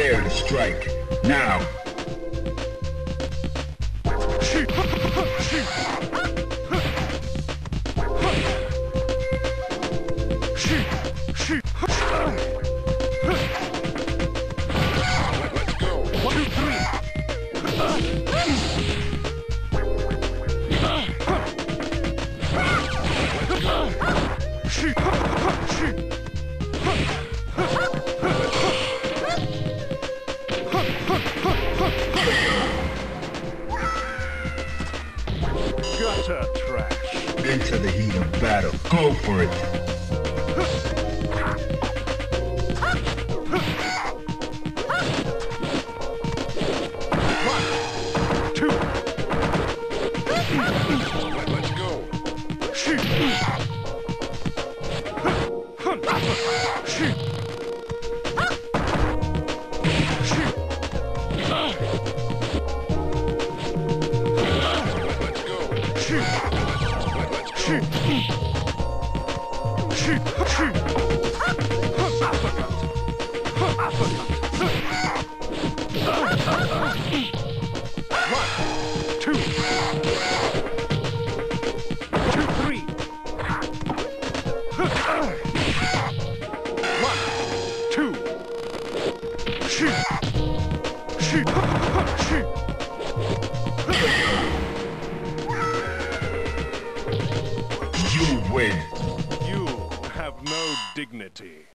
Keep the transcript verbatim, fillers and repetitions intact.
Prepare to strike. Now. Let's go. One, two, three. Gutter trash. Into the heat of battle. Go for it. One, two. Let's go. Shoot. Shoot. Shoot! Shoot! Shoot! Uppercut! Uppercut! One, two, two, three. One, two. Shoot! Shoot! Shoot! You win. You have no dignity.